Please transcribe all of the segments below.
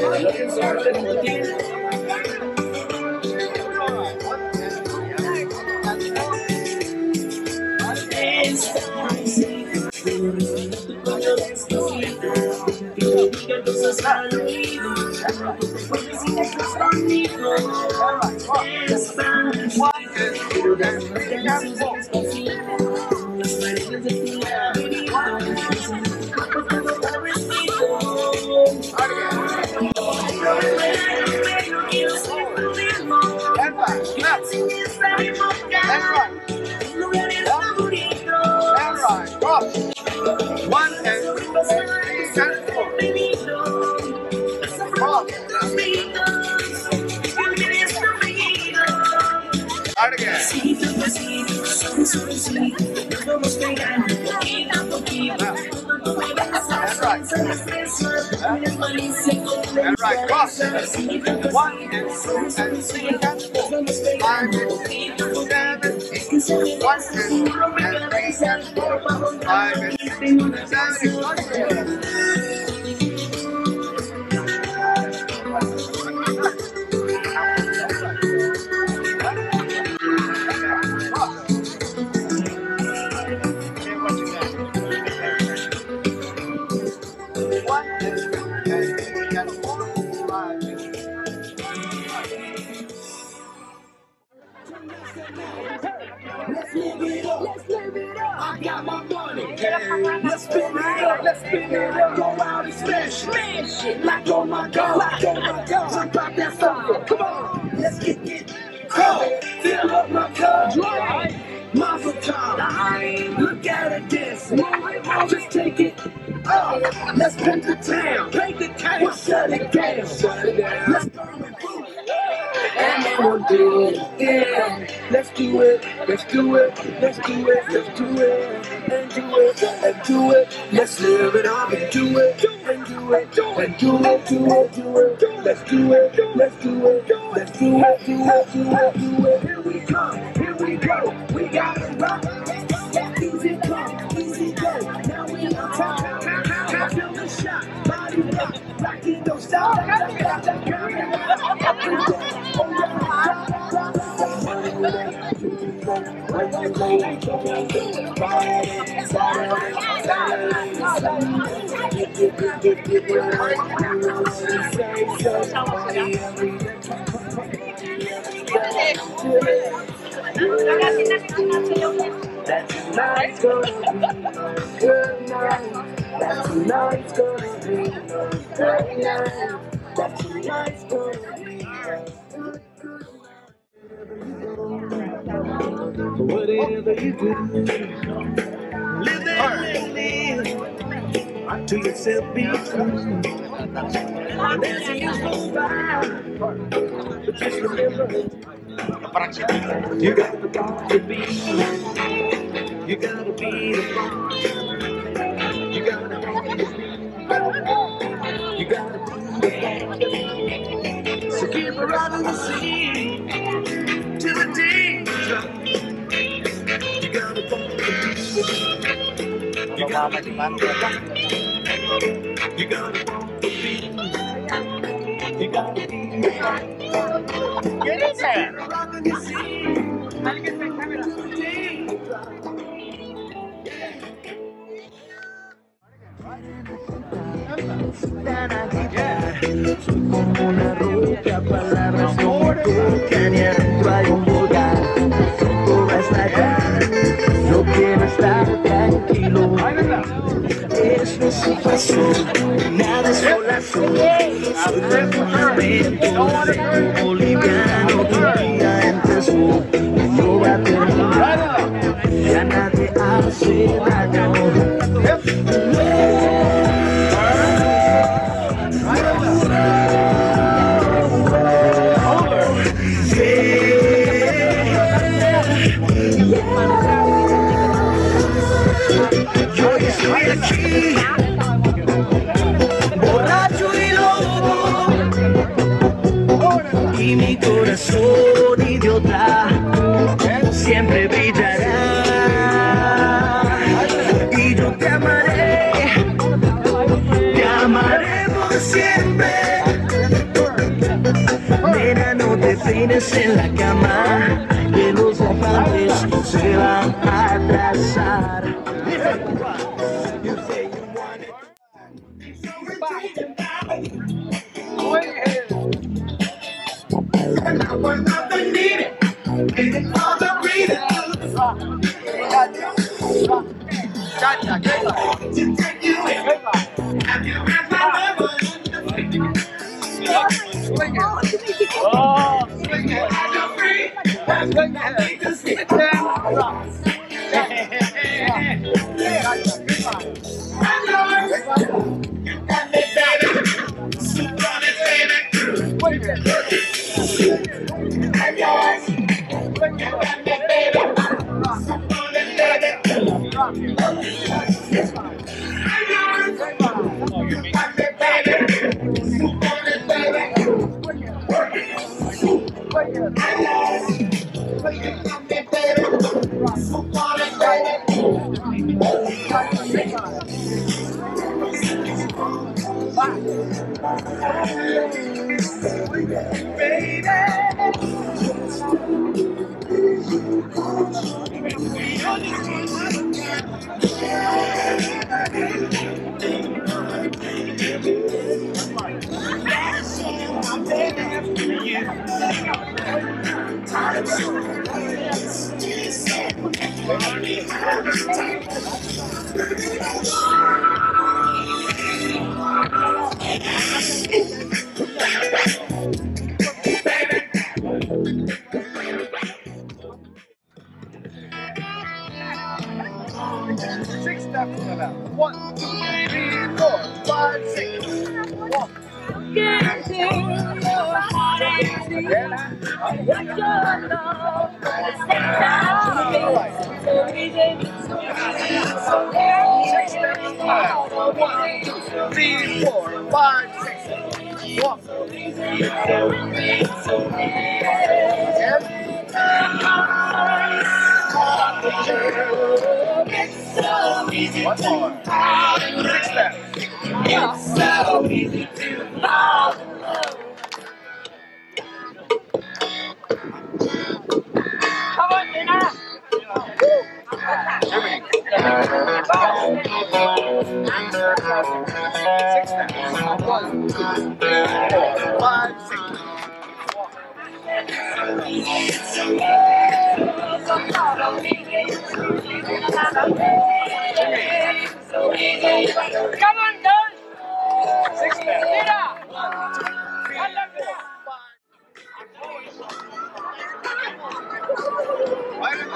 lo que solo es motivo. Tu color exquisito, que te diga cosas al oído, porque si te estás conmigo, es fácil. Quiero darte despacito, las paredes de tu laberinto, tu cuerpo todo vestido. Pero quiero ser tu ritmo, sin estar enfocado, tus lugares favoritos. One and Pasito, pasito, suavecito, nos vamos pegando poquito a poquito. Cuando me besas, piensas eso, tienes malicia con la esperanza. Pasito, pasito, suavecito, nos vamos pegando poquito a poquito. Es que se me pasa sin rompecabezas, por favor, tengo una canción. Let's live it up. Let's live it up. I got my money. Let's spin it up. Let's spin it up. Go out and smash it. Like oh my God. Like oh my God. Jump out that sucker. Come on. Let's get it. Go. Fill up my cup. Mazel tov. Look at it dancing. Just take it up. Let's paint the town. Paint the town. We'll shut it down. Shut it down. Let's burn it. And then we'll do it, yeah. Let's do it, let's do it, let's do it, let's do it, and do it, and do it. Let's live it up and do it, and do it, and do it, do it, do it. Let's do it, let's do it, let's do it, do it, do it, do it. Here we come, here we go. We gotta rock. Easy come, easy go. Now we on top. Feel the shot, body rock, Rocky don't stop. That tonight's gonna be a good night. That tonight's gonna be a good night. That tonight's gonna be a good night. Whatever you do, live live. To yourself be true. And as the years go by, but just remember, you got the boss to be. You gotta be the boss. You gotta be the beat. You gotta be the boss. So keep her out of the sea till the day drops. You gotta follow the beat. You gotta be the boss. You gotta follow the beat. You gotta be the boss. Get in there. Out of the sea till the day drops. Soy como una roca, palabras no me tocan y adentro hay un volcán. Todo va a estallar, yo quiero estar tranquilo. Esto sí pasó, nada es solazo. Soy como un evento boliviano que un día empezó y no va a terminar. Ya nadie hace daño. Yo estoy aquí, borracho y loco, y mi corazón idiota siempre brillará. Y yo te amaré por siempre. Filipinas en la cama, llenos de amantes se van a abrazar. Six steps to the left. 1, 2, 3, 4, 5, 6. Walk. Six steps to the left. 1, 2, 3, 4, 5, 6. Walk. One more. 6 steps. It's so easy to fall. Come on, Nina. Six steps. 1, 2, 3, 4, 5, 6. Come on, girls. 6 steps. Nina. 1, 2, 3, 4, 5. Right and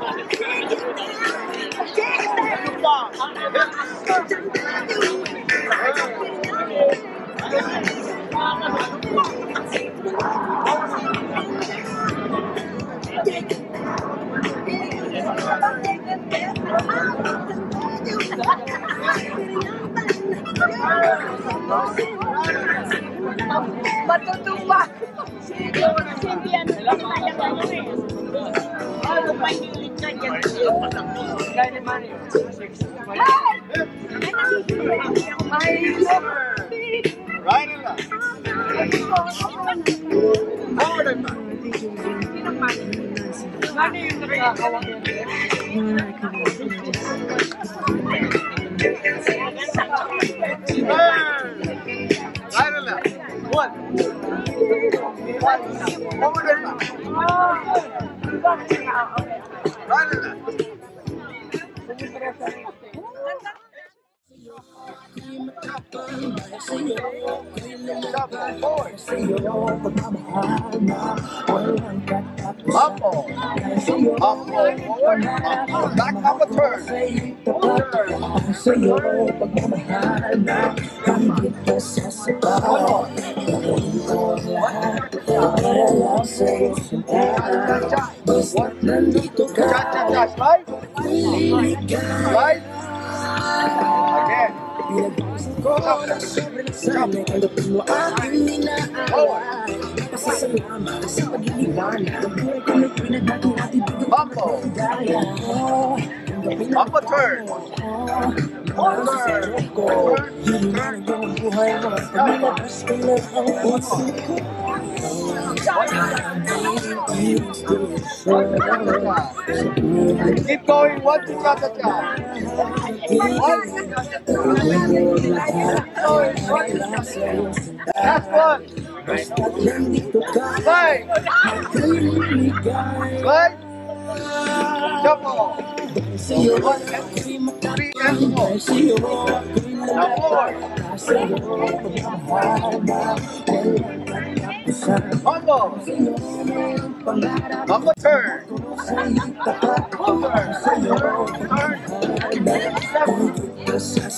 Matutuwa. Right and left. Forward and back. Right and left. 1, 2, 1. Forward and back. Right and left. Mambo. Mambo forward. Mambo back up a turn. Cha-cha-cha, right? Right? Again. Mambo. Up a turn. Keep going, one to cha-cha-cha. Last one. Play. Play. Shuffle. 3 and 4. Now 4. Humble. Humble turn.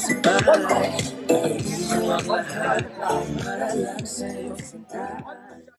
Turn.